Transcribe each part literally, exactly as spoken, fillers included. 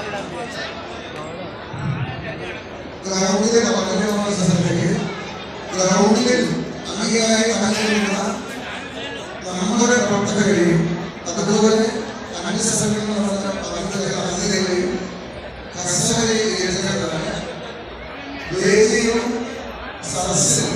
ഗ്രൗണ്ടിലെ വളരെ സ്ഥലത്തേക്ക് ഗ്രൗണ്ടിൽ അംഗീകാര കണക്കിലുള്ള നമ്മുടെ പ്രവർത്തകരെയും അതുപോലെ അഞ്ച് സംഘടനകളുടെ പ്രതിനിധികളെയും കർഷകരെയും എഴുതുന്നതാണ് വേദിയും സദസ്സിലും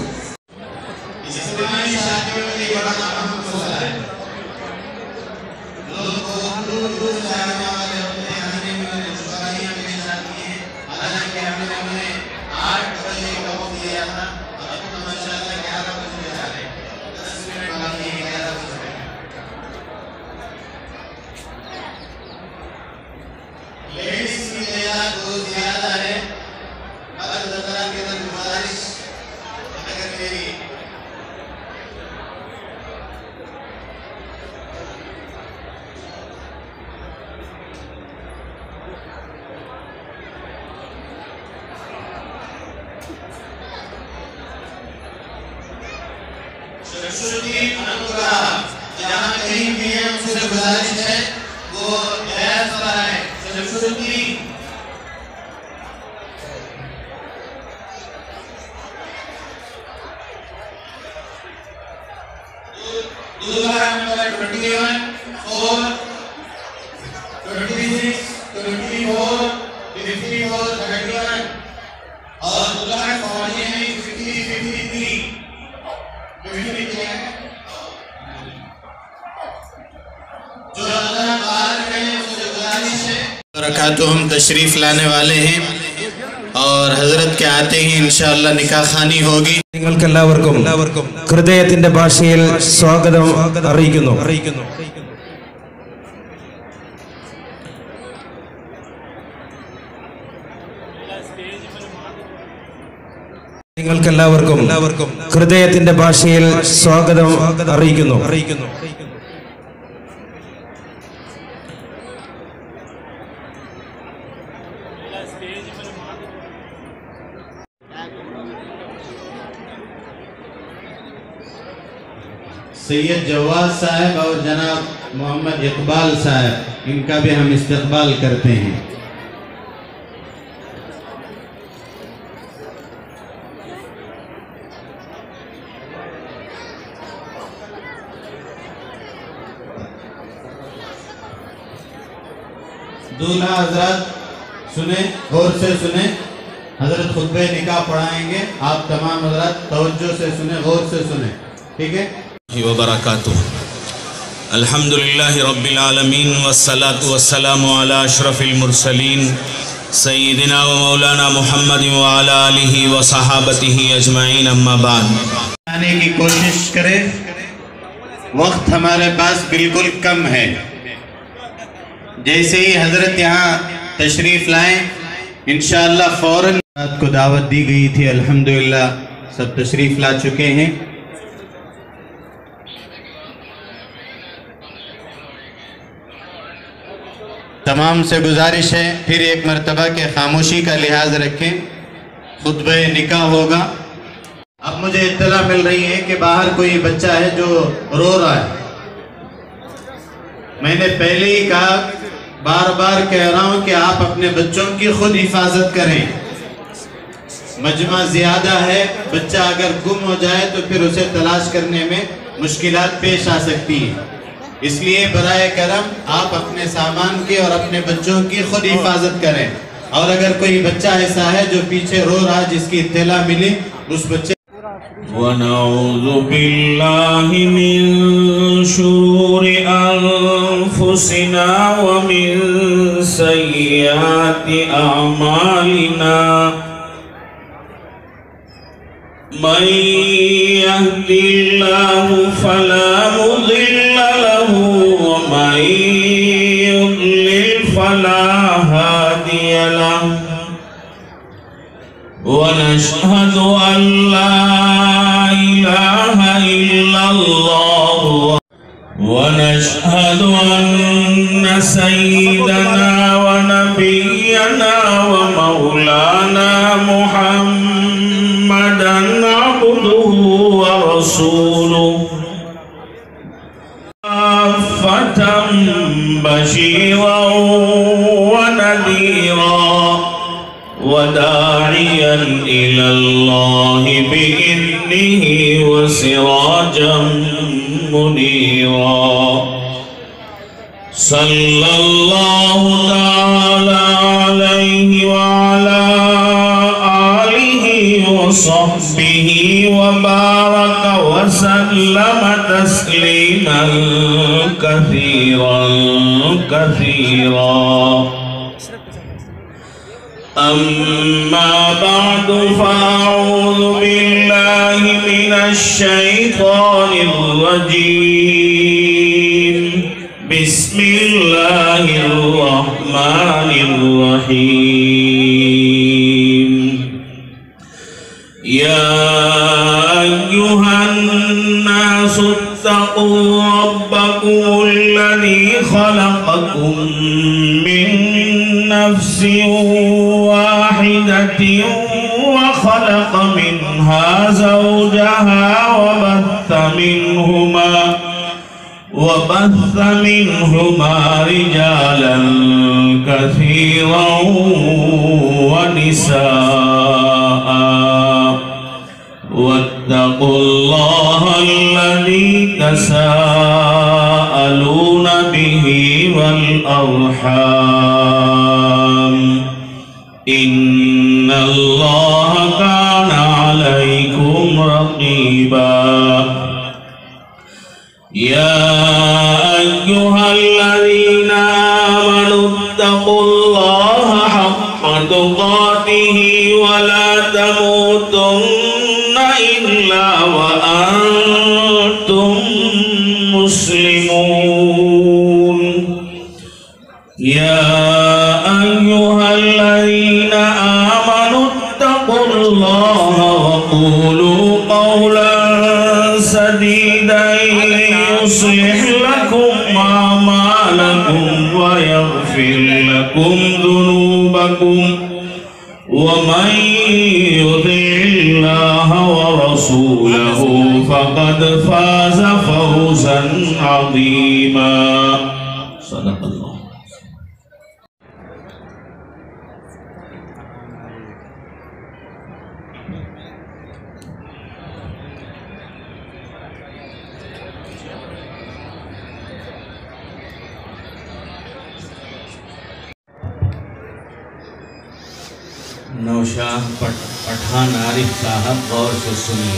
जहाँ कहीं भी है उनसे गुजारिश है वो जायज़ कराएं। दूसरा number twenty-one, four, twenty-six, twenty-four, fifty-four, thirty-one और दूसरा कॉलेज में fifty, fifty-three, fifty-three है जो अल्लाह बाहर है उससे गुजारिश है। बरकातुहु हम तशरीफ लाने वाले हैं और हजरत के आते ही इंशाअल्लाह निकाह खानी होगी। നിങ്ങൾക്കെല്ലാവർക്കും ഹൃദയത്തിന്റെ ഭാഷയിൽ സ്വാഗതം അറിയിക്കുന്നു. നിങ്ങൾക്കെല്ലാവർക്കും ഹൃദയത്തിന്റെ ഭാഷയിൽ സ്വാഗതം അറിയിക്കുന്നു. सैयद जवाद साहब और जनाब मोहम्मद इकबाल साहब इनका भी हम इस्तकबाल करते हैं। दूल्हा हजरत सुने, गौर से सुने, हजरत खुतबे निकाह पढ़ाएंगे, आप तमाम हजरत तवज्जो से सुने, गौर से सुने, ठीक है। वबरकातुहु अल्हम्दुलिल्लाहि रब्बिल आलमीन वस्सलातु वस्सलामु अला अशरफिल मुरसलीन सय्यिदिना व मौलाना मुहम्मद व अला आलिहि व सहाबतिहि अजमाइन अम्मा बाद। आने की कोशिश करें, वक्त हमारे पास बिल्कुल कम है। जैसे ही हजरत यहाँ तशरीफ लाएं इंशाअल्लाह फौरन रात को दावत दी गई थी, अल्हम्दुलिल्लाह सब तशरीफ ला चुके हैं। तमाम से गुजारिश है फिर एक मर्तबा के खामोशी का लिहाज रखें, खुतबे निकाह होगा। अब मुझे इत्तला मिल रही है कि बाहर कोई बच्चा है जो रो रहा है। मैंने पहले ही कहा, बार बार कह रहा हूं कि आप अपने बच्चों की खुद हिफाजत करें। मजमा ज्यादा है, बच्चा अगर गुम हो जाए तो फिर उसे तलाश करने में मुश्किलात पेश आ सकती है। इसलिए बराए करम आप अपने सामान की और अपने बच्चों की खुद हिफाजत करें। और अगर कोई बच्चा ऐसा है जो पीछे रो रहा है, जिसकी इत्तला मिली, उस बच्चे वनऊज़ु बिल्लाहि मिन शुरूरि अनफुसिना व मिन सय्यिआति अअमालिना मन यहदिल्लाहु फला मुदिल्ल लहु व मन युद्लिल फला हादिय लहु व नशहदु अन ला इलाहा इल्लल्लाह व नशहदु अन्न सय्यिदना व नबियना व मौलाना मुहम्मदन अब्दुहु व रसूलुहु काफ़्फ़तन बशीरन व नज़ीरन إلى الله بإذنه وسراجا منيرا صلى الله تعالى عليه وعلى آله وصحبه وبارك وسلم تسليما كثيرا كثيرا أما بعد فأعوذ بالله من الشيطان الرجيم بسم الله الرحمن الرحيم يا أيها الناس اتقوا ربكم الذي خلقكم من نفس واحدة وخلق منها زوجها وبث منهما وبث منهما رجالا كثيرا ونساء واتقوا الله الذي تساءلون به والأرحام إن الله كان عليكم رقيبا يا أيها الذين آمنوا اتقوا الله حق تقاته ولا تموتن إلا وأنتم مسلمون يا أيها الذين آمنوا اتقوا الله وقولوا قولا سديدا يصلح لكم أعمالكم ويغفر لكم ذنوبكم ومن يطع الله ورسوله فقد فاز فوزا عظيما صدق الله. نوشاہ پٹھان عارف صاحب غور سے سنیے.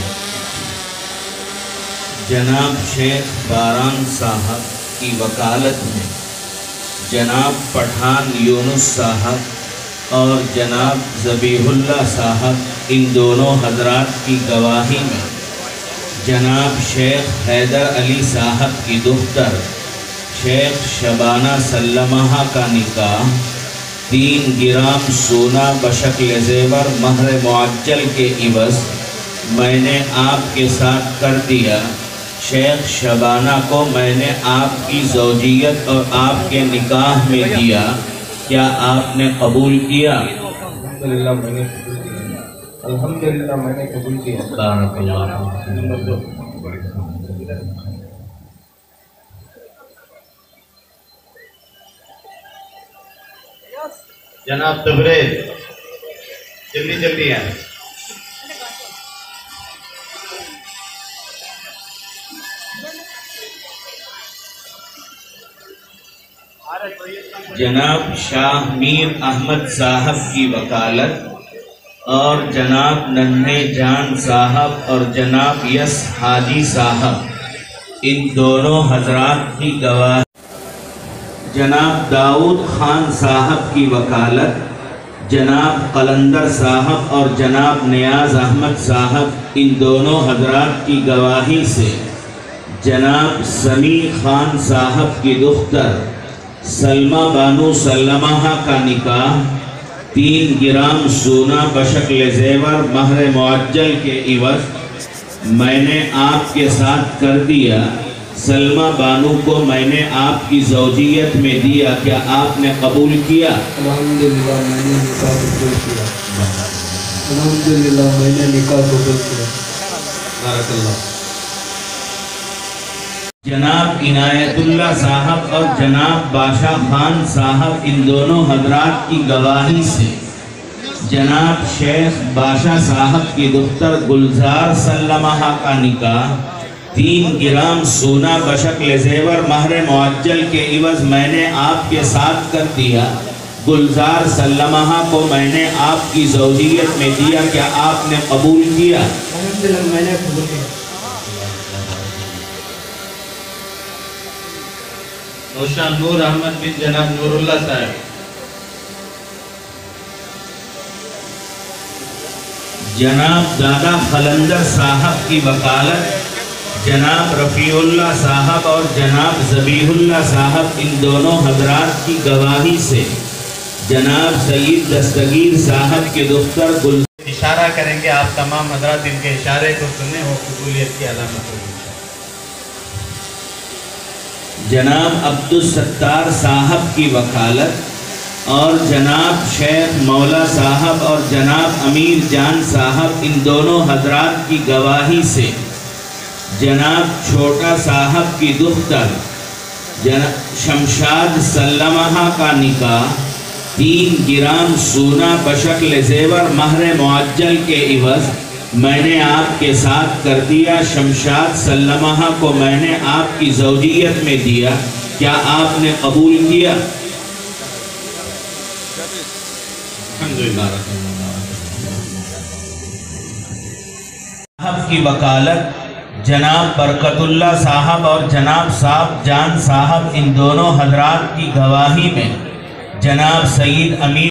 جناب شیخ باران صاحب کی وکالت میں جناب پٹھان یونس صاحب اور جناب ذبیح اللہ صاحب ان دونوں حضرات کی گواہی میں جناب شیخ حیدر علی صاحب کی دختر شیخ شبانہ سلمہ کا نکاح تین گرام سونا بشکل زیور مہر معجل کے عوض میں نے آپ کے ساتھ کر دیا. شیخ شبانہ کو میں نے آپ کی زوجیت اور آپ کے نکاح میں دیا. کیا آپ نے قبول کیا؟ الحمدللہ میں نے قبول کیا. الحمدللہ میں نے قبول کیا. بارک اللہ. جناب تبریز جلدی جلدی آئے. جناب شاہ میر احمد صاحب کی وکالت اور جناب ننھے جان صاحب اور جناب یس حاجی صاحب ان دونوں حضرات کی گواہی. جناب داؤد خان صاحب کی وکالت جناب قلندر صاحب اور جناب نیاز احمد صاحب ان دونوں حضرات کی گواہی سے جناب سمیع خان صاحب کی دختر سلمہ بانو سلمہ کا نکاح تین گرام سونا بشکل زیور مہر معجل کے عوض میں نے آپ کے ساتھ کر دیا. سلمہ بانو کو میں نے آپ کی زوجیت میں دیا. کیا آپ نے قبول کیا؟ الحمدللہ میں نے نکاح قبول کیا. الحمدللہ میں نے نکاح قبول کیا. بارک اللہ. جناب عنایت اللہ صاحب اور جناب بادشاہ خان صاحب ان دونوں حضرات کی گواہی سے جناب شیخ باشا صاحب کی دختر گلزار سلمہ کا نکاح تین گرام سونا بشکل زیور مہر معجل کے عوض میں نے آپ کے ساتھ کر دیا. گلزار سلمہ کو میں نے آپ کی زوجیت میں دیا، کیا آپ نے قبول کیا؟ الحمدللہ میں نے قبول کیا. نوشا نور احمد بن جناب نور اللہ صاحب. جناب دادا خلندر صاحب کی وکالت جناب رفیع اللہ صاحب اور جناب ذبیح اللہ صاحب ان دونوں حضرات کی گواہی سے جناب سید دستگیر صاحب کے دختر گل اشارہ کریں گے. آپ تمام حضرات ان کے اشارے کو سنیں، وہ قبولیت کی علامت ہوگی. جناب عبدالستار صاحب کی وکالت اور جناب شیخ مولا صاحب اور جناب امیر جان صاحب ان دونوں حضرات کی گواہی سے جناب چھوٹا صاحب کی دختر شمشاد سلمہ کا نکاح تین گرام سونا بشکل زیور مہر معجل کے عوض میں نے آپ کے ساتھ کر دیا. شمشاد سلمہ کو میں نے آپ کی زوجیت میں دیا، کیا آپ نے قبول کیا؟ صاحب کی وکالت جناب برکت اللہ صاحب اور جناب صاحب جان صاحب ان دونوں حضرات کی گواہی میں جناب سید امیر